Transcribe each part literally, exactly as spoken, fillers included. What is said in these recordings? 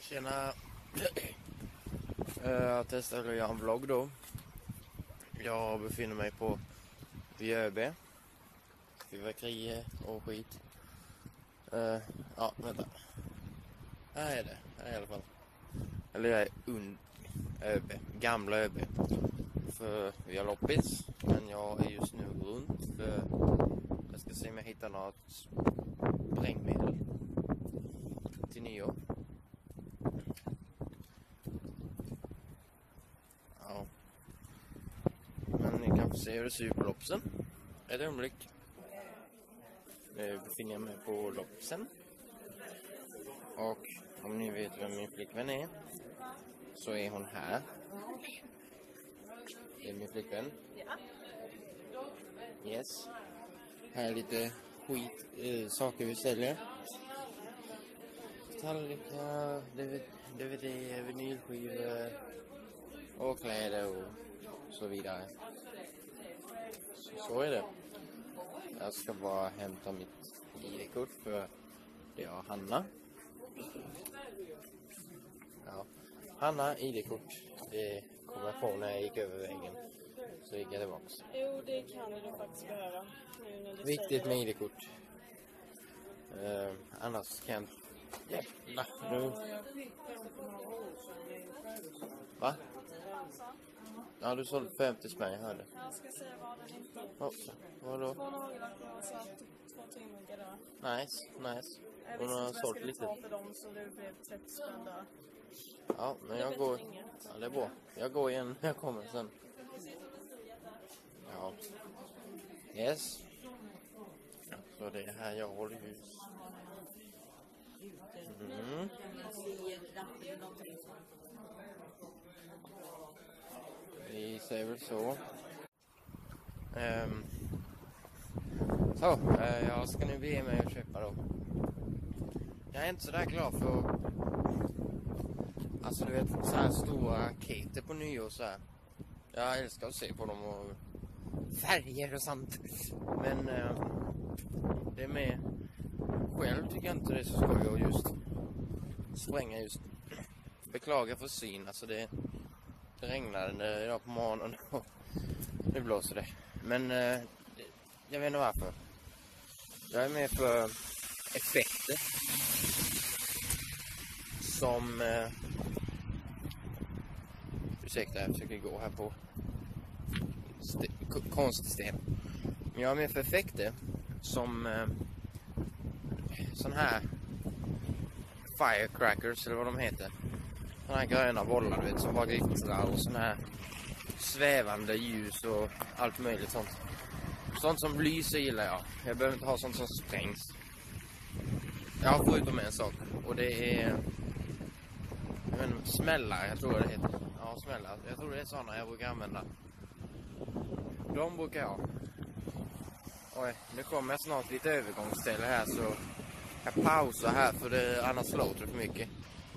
Tjena. Jag testar att göra en vlogg då. Jag befinner mig på Jöbe. Fyrverkerier och skit. Uh, ja, vänta. Här är det. Här är i alla fall. Eller jag är un Öbe. Gamla Öbe. För vi har loppis. Men jag är just nu runt. För jag ska se om jag hittar något sprängmedel till nyår. Ja. Men ni kan få se hur det ser ut på loppsen. Ett ögonblick. Nu befinner jag mig på loppsen. Och om ni vet vem min flickvän är, så är hon här. Det är min flickvän. Yes. Här är lite skit, äh, saker vi säljer. Tallrikar, D V D, vinylskivor och kläder och så vidare. Så, så är det. Jag ska bara hämta mitt I D-kort för det är Hanna. Ja. Hanna, I D-kort. Det kom jag på när jag gick över vägen. Så gick jag tillbaka. Jo, det kan du faktiskt behöva. Viktigt med I D-kort. Uh, annars kan... Jävlar, nu... Va? Ja, du sålde femtio spänn, jag hörde. Jag ska se vad den inte... Oh, vadå? Två nagellackar och så två tyngmuggar där. Nice, nice. Jag Hon visste har inte vad jag sålt skulle lite. ta för dem, så det blev trettio spänn där. Ja, men jag går... Ja, det är bra. Jag går igen när jag kommer sen. Ja. Yes. Så det är här jag håller hus. Mm. Vi säger väl så. Um. Så, uh, jag ska nu be mig att köpa då. Jag är inte så där glad för... Alltså du vet, så här stora raketer på nyår så här. Jag älskar att se på dem och färger och sånt. Men uh, det är med... Själv tycker jag inte det är så skoj att just spränga just. Beklagar för syn, alltså det, det regnade idag på morgonen och nu blåser det. Men uh, jag vet inte varför. Jag är med för effekter som uh, ursäkta, jag försöker gå här på konststen. Men jag är med för effekter som uh, sån här firecrackers eller vad de heter. Såna här gröna bollar, du vet, som bara glittrar och såna här svävande ljus och allt möjligt sånt. Sånt som lyser gillar jag. Jag behöver inte ha sånt som sprängs. Jag har förutom en sak och det är jag vet inte, smällar, jag tror det heter. Ja, smällar. Jag tror det är såna jag brukar använda. De brukar jag. Oj, nu kommer jag snart lite övergångsställe här så jag pausar här för det annars låter det för mycket.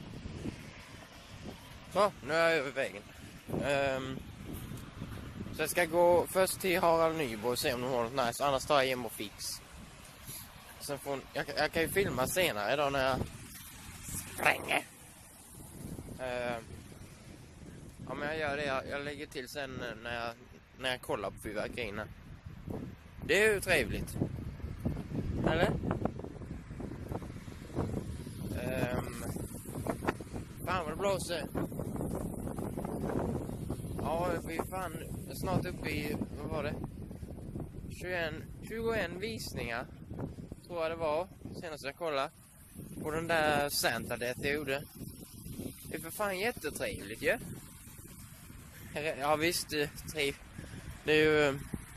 Så, nu är jag över vägen. Um, så jag ska gå först till Harald Nybo och se om de har något nice. Annars tar jag hem och fix. Sen får hon, jag, jag kan ju filma senare då när jag spränger. Uh, ja, men jag gör det. Jag, jag lägger till sen när jag, när jag kollar på fyrverkerierna. Det är ju trevligt. Eller? Um, fan vad det blåser. Ja, vi är fan snart uppe i, vad var det? tjugoett, tjugoett visningar. Tror jag det var. Senast jag kollade. På den där Santa det jag gjorde. Det är för fan jättetrevligt ju. Ja? Ja visst, det, det är ju...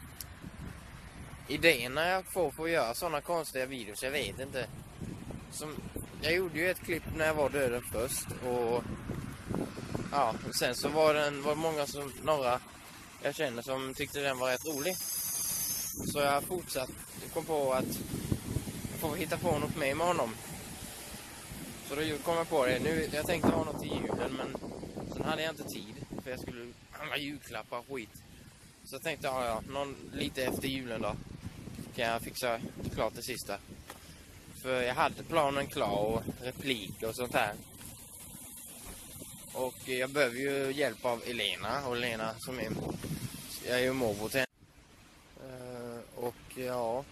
Idéerna jag får för att göra sådana konstiga videos, jag vet inte. Som, jag gjorde ju ett klipp när jag var döden först och ja, och sen så var det var många som, några jag känner som tyckte den var rätt rolig. Så jag har fortsatt, kom på att jag får hitta på något med, med honom. Så då kom jag på det. Nu, jag tänkte ha något till julen men sen hade jag inte tid för jag skulle ha julklappar och skit. Så jag tänkte, ja, ja, någon, lite efter julen då kan jag fixa klart det sista. För jag hade planen klar och repliker och sånt här. Och jag behöver ju hjälp av Elena. Och Elena som är... Jag är ju morbror till henne. Uh, och ja...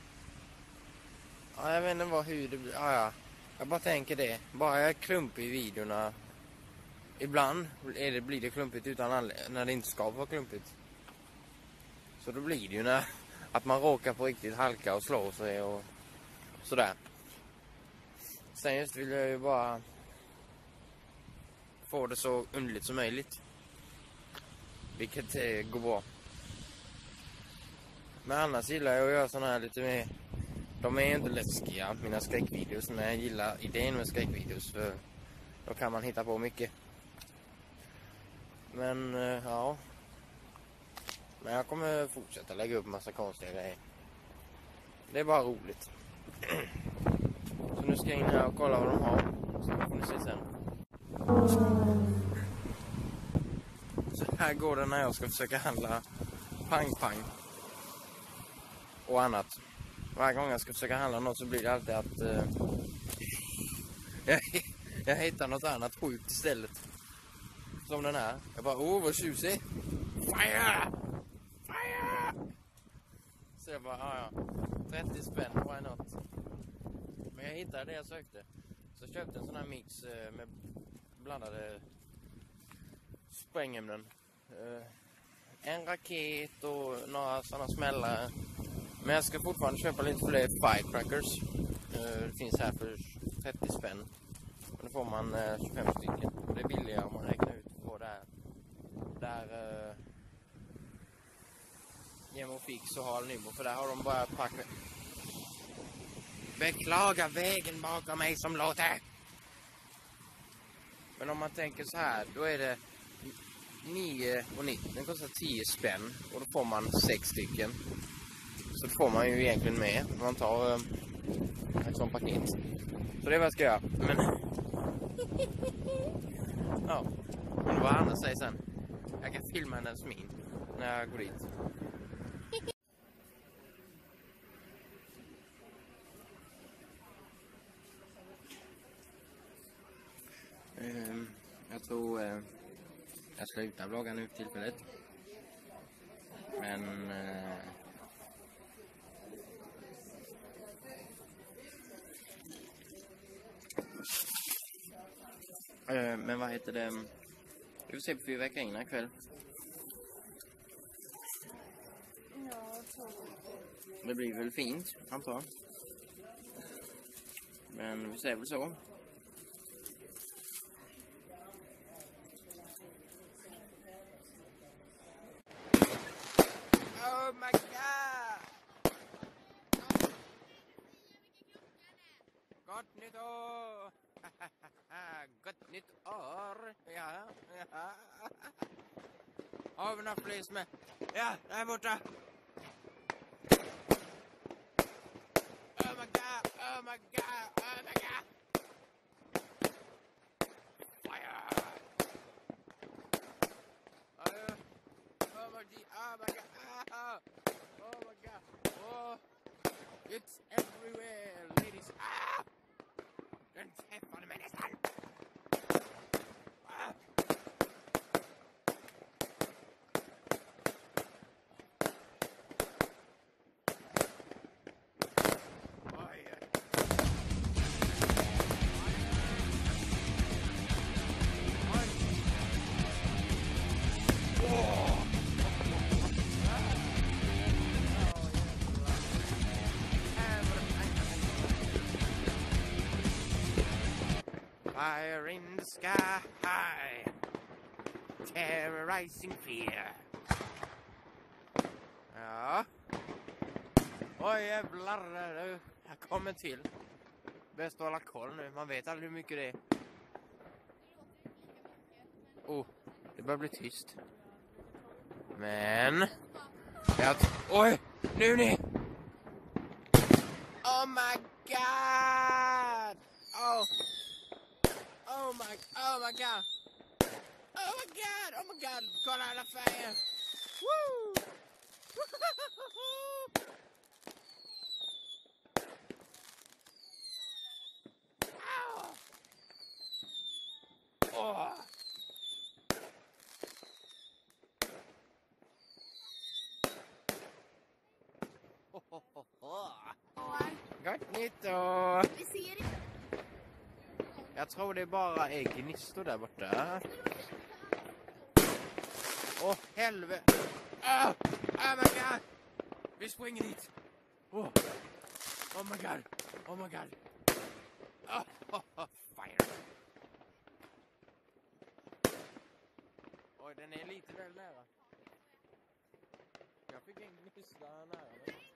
Ja, jag vet inte vad, hur det blir. Ja, ja. Jag bara tänker det. Bara jag klumpar i videorna. Ibland är det, blir det klumpigt utan anledning. När det inte ska vara klumpigt. Så då blir det ju när... Att man råkar på riktigt halka och slå sig och sådär. Sen just vill jag ju bara få det så underligt som möjligt. Vilket eh, går bra. Men annars gillar jag att göra sådana här lite mer... De är inte läskiga, mina skräckvideos. Men jag gillar idén med skräckvideos. För då kan man hitta på mycket. Men eh, ja... Men jag kommer fortsätta lägga upp massa konstiga grejer. Det är bara roligt. Så nu ska jag in här och kolla vad de har. Så får ni se sen. Så här går det när jag ska försöka handla pang-pang. Och annat. Varje gång jag ska försöka handla något så blir det alltid att... Uh, jag, jag hittar något annat sjukt istället. Som den här. Jag bara, åh vad tjusig. Fire! Så jag bara, ja ja, trettio spänn, why not? Men jag hittade det jag sökte. Så jag köpte en sån här mix eh, med blandade sprängämnen. Eh, en raket och några sådana smällare. Men jag ska fortfarande köpa lite fler firecrackers. Eh, det finns här för trettio spänn. Och då får man eh, tjugofem stycken. Och det är billigare om man räknar ut på där. Där... Eh, Gemo Fix och Hal Nybo, för där har de bara packat. Beklaga vägen bakom mig som låter. Men om man tänker så här, då är det nio och nittio. Den kostar tio spänn och då får man sex stycken. Så då får man ju egentligen med. Man tar um, ett sånt paket. Så det är vad jag ska göra. Men ja, men vad Anna säger sen. Jag kan filma hennes min när jag går dit. Um, jag tror uh, jag slutar vlogga nu för tillfället. Men uh, uh, men vad heter det? Vi får se på fyra veckor innan ikväll. Ja, så. Det blir väl fint, antar jag. Men vi säger väl så. Oh my god! Gott nytt år! Gott nytt år! Ja, ja. Har vi några flis med? Ja, där borta! Oh my god! Oh my god! Oh my god! Fire! Oh, oh my god! Oh my god! Oh my god! Oh! It's everywhere, ladies! Ah! Den träffade mig nästan! Ah! Oj! Oj! Åh! Fire in the sky high, terrorizing fear. Ja. Oj jävlar, jag kommer till. Bäst att hålla koll nu, man vet aldrig hur mycket det är. Oh, det börjar bli tyst. Men jag oj, nu ni. Oh my god. Oh. Oh my, oh my god. Oh my god, oh my god. Kolla alla färger. Woo! Åh! Nytt år! Vi ser inte. Jag tror det är bara äggnistor där borta. Åh, oh, helvete! Ah! Oh my god! Vi springer dit! Oh, oh my god! Oh my god! Oh, oh, oh, fire! Oj, den är lite väl nära. Jag fick en gnista nära.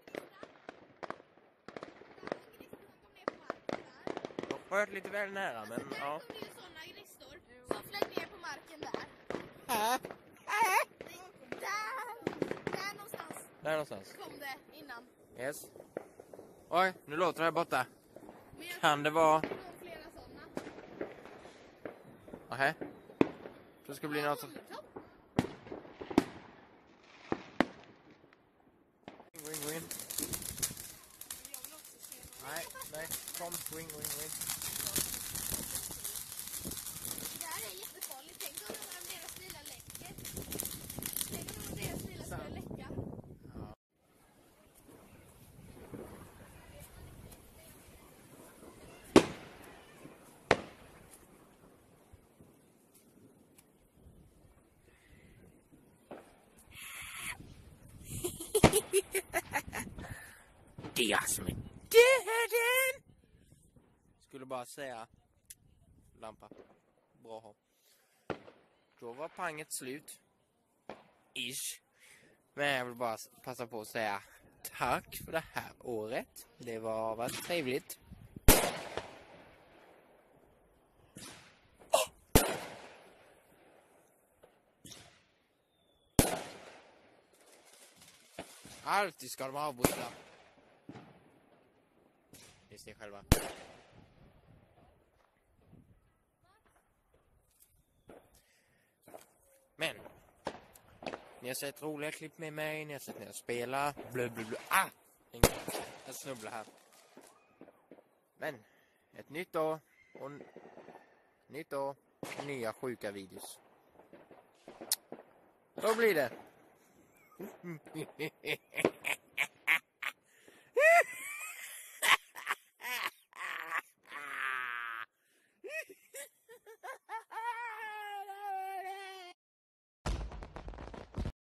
Jag sköt lite väl nära, men Där ja. kom det ju sådana gnistor som flög ner på marken där. Äh, äh. Där! Där någonstans Där någonstans. kom det innan. Yes. Oj, nu låter det här borta. Men jag Kan det vara... tror det var flera sådana. Nähä. Så ska det bli något som... Molotov. Wing, wing, wing. Jag vill också se något. Nej, nej. Kom, wing, wing, wing. Det här är jättefarligt. Tänk om någon av deras bilar läcker. Tänk om någon av deras bilar skulle läcka. Det som är döden! Skulle bara säga lampa. Bra hopp. Då var panget slut. Ish. Men jag vill bara passa på att säga tack för det här året. Det var varit trevligt. Alltid ska de avbryta. Det ser själva. Men ni har sett roliga klipp med mig. Ni har sett när jag spelar. Blö, blö, blö. Ah! Jag snubblar här. Men ett nytt år. Och nytt år. Nya sjuka videos. Då blir det.